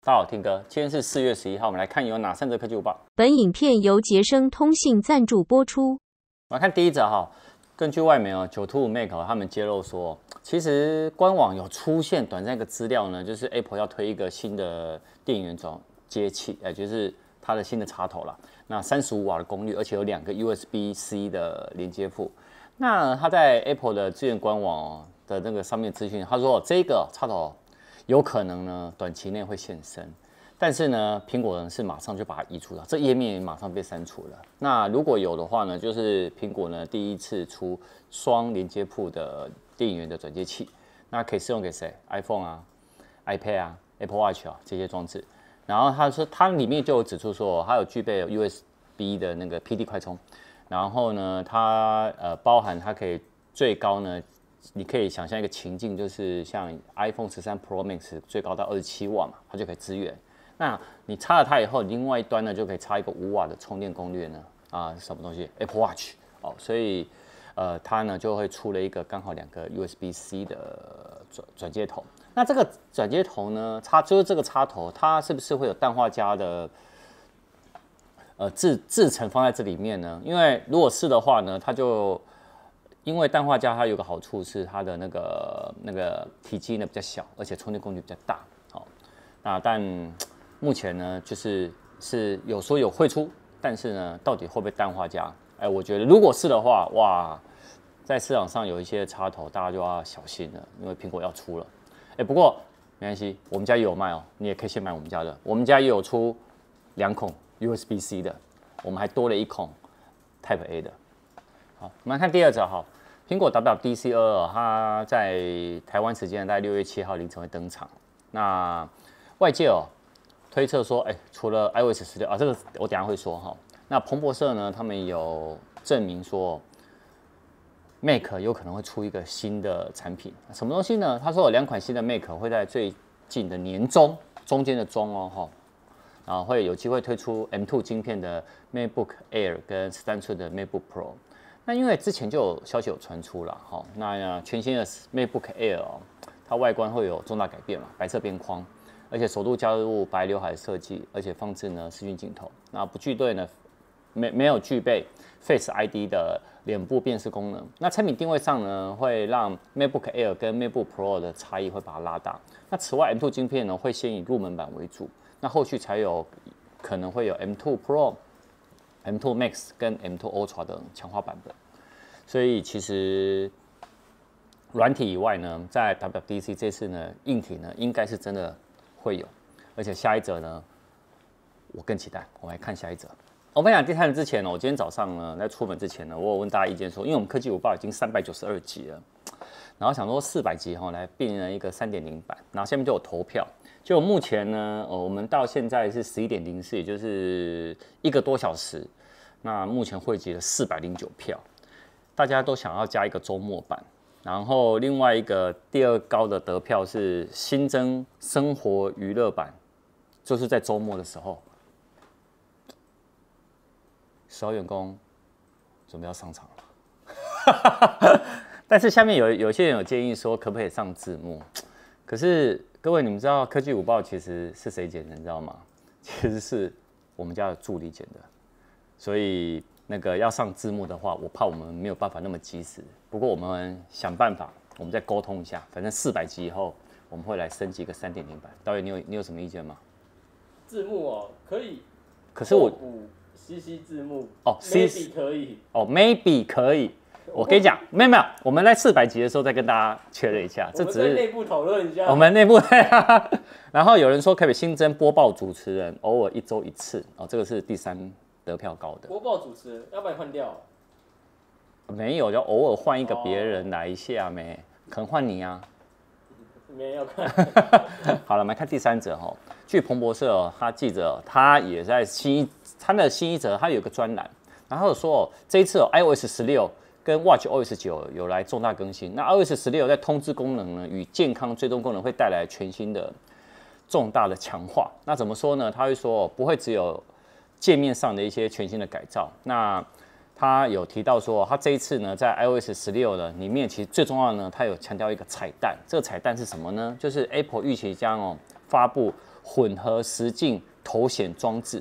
大家好，听哥，今天是4月11号，我们来看有哪3则科技午报。 本影片由杰生通信赞助播出。 我们来看第一则哈，根据外媒9to5 Mac 他们揭露说，其实官网有出现短暂一个资料呢，就是 Apple 要推一个新的电源转接器，就是它的新的插头啦。那35瓦的功率，而且有2个 USB-C 的连接埠。那它在 Apple 的资源官网的那个上面资讯，他说这个插头有可能呢短期内会现身，但是呢苹果呢是马上就把它移除了，这页面也马上被删除了。那如果有的话呢，就是苹果呢第一次出双连接埠的电源的转接器，那可以适用给谁 ？iPhone 啊、iPad 啊、Apple Watch 啊这些装置。然后他说它里面就有指出说，它有具备 USB 的那个 PD 快充，然后呢它包含它可以最高呢。你可以想象一个情境，就是像 iPhone 13 Pro Max 最高到27瓦嘛，它就可以支援。那你插了它以后，另外一端呢就可以插一个5瓦的充电功率呢，什么东西 ？Apple Watch 哦，所以它呢就会出了一个刚好2个 USB-C 的转接头。那这个转接头呢，就是这个插头，它是不是会有氮化镓的制成放在这里面呢？因为如果是的话呢，它就因为氮化镓它有个好处是它的那个体积呢比较小，而且充电功率比较大。好，那但目前呢是有说有会出，但是呢到底会不会氮化镓？我觉得如果是的话，哇，在市场上有一些插头大家就要小心了，因为苹果要出了。不过没关系，我们家也有卖哦，你也可以先买我们家的。我们家也有出2孔 USB-C 的，我们还多了1孔 Type A 的。好，我们来看第2则哈。苹果 WWDC 22，它在台湾时间在6月7号凌晨会登场。那外界推测说，除了 iOS 16这个我等一下会说哈。那彭博社呢，他们有证明说 ，Mac 有可能会出一个新的产品，什么东西呢？他说有2款新的 Mac 会在最近的年中间的中哈，然后会有机会推出 M2 晶片的 MacBook Air 跟13寸的 MacBook Pro。那因为之前就有消息有传出了，那全新的 MacBook Air 它外观会有重大改变嘛，白色边框，而且首度加入白刘海设计，而且放置呢视讯镜头，那不具备呢没有具备 Face ID 的脸部辨识功能。那产品定位上呢，会让 MacBook Air 跟 MacBook Pro 的差异会把它拉大。那此外 M2 晶片呢会先以入门版为主，那后续才有可能会有 M2 Pro、M2 Max 跟 M2 Ultra 的强化版本。所以其实软体以外呢，在 WWDC 这次呢，硬体呢应该是真的会有，而且下一则呢，我更期待。我们来看下一则。我分享第3则之前呢，我今天早上呢在出门之前呢，我有问大家意见说，因为我们科技午报已经392集了，然后想说400集来变成一个3.0版，然后下面就有投票。就目前呢，我们到现在是11.04，也就是1个多小时，那目前汇集了409票。大家都想要加一个周末版，然后另外一个第2高的得票是新增生活娱乐版，就是在周末的时候，10号员工准备要上场了。但是下面有些人有建议说，可不可以上字幕？可是各位，你们知道科技午报其实是谁剪的，你知道吗？其实是我们家的助理剪的，所以那个要上字幕的话，我怕我们没有办法那么及时。不过我们想办法，我们再沟通一下。反正400集以后，我们会来升级一个3.0版。导演，你有什么意见吗？ 字幕可以， 可是我 CC 字幕 ，maybe 可以 ，maybe 可以。我跟你讲，没有，我们在400集的时候再跟大家确认一下。这只是内部讨论一下。 我们内部然后有人说可不可以新增播报主持人，偶尔1周1次。这个是第3得票高的。 播报主持人要把你换掉？ 没有，就偶尔换一个别人来一下没，可能换你啊。 没有看。 好了，我们来看第3则哈。据彭博社他记者他也在他的新一则，他有个专栏，然后说这一次iOS 16跟 WatchOS 9有来重大更新。那 iOS 16在通知功能呢与健康追踪功能会带来全新的重大的强化。那怎么说呢？他会说不会只有界面上的一些全新的改造。那他有提到说，他这一次呢，在 iOS 16呢里面，其实最重要的呢，他有强调一个彩蛋。这个彩蛋是什么呢？就是 Apple 预期将发布混合实境头显装置。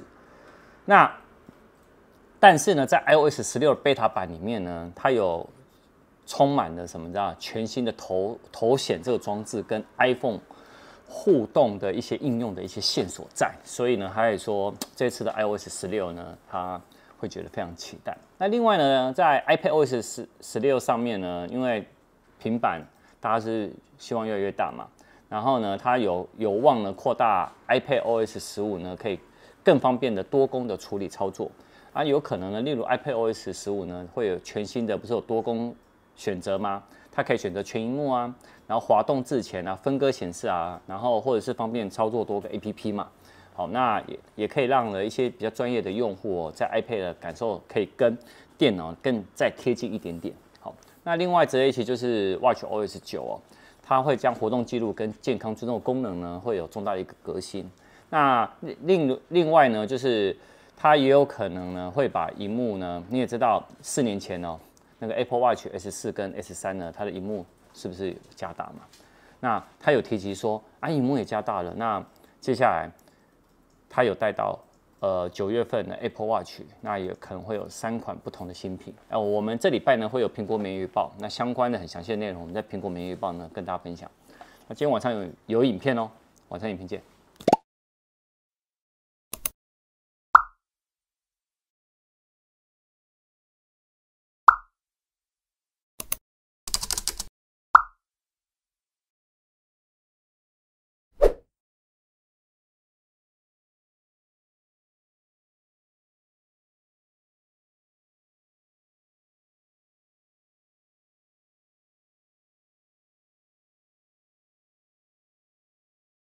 但是呢，在 iOS 16的 beta 版里面呢，它有充满了什么叫全新的头显这个装置跟 iPhone 互动的一些应用的一些线索在，所以呢，他也说这次的 iOS 16呢，他会觉得非常期待。那另外呢，在 iPadOS 16上面呢，因为平板大家是希望越来越大嘛，然后呢，它有望呢扩大 iPadOS 15呢，可以更方便的多工的处理操作。啊，有可能呢，例如 iPadOS 15呢，会有全新的，不是有多工选择吗？它可以选择全萤幕啊，然后滑动自前啊，分割显示啊，然后或者是方便操作多个 APP 嘛。好，那也可以让了一些比较专业的用户哦，在 iPad 的感受可以跟电脑更再贴近一点点。好，那另外这一期就是 WatchOS 9哦，它会将活动记录跟健康追踪的功能呢，会有重大的一个革新。那另外呢，就是它也有可能呢，会把荧幕呢，你也知道4年前哦，那个 Apple Watch S4 跟 S3呢，它的荧幕是不是有加大嘛？那它有提及说，啊，荧幕也加大了，那接下来它有带到9月份的 Apple Watch， 那也可能会有3款不同的新品。我们这礼拜呢会有苹果每日预报，那相关的很详细的内容，我们在苹果每日预报呢跟大家分享。那今天晚上有影片哦，晚上影片见。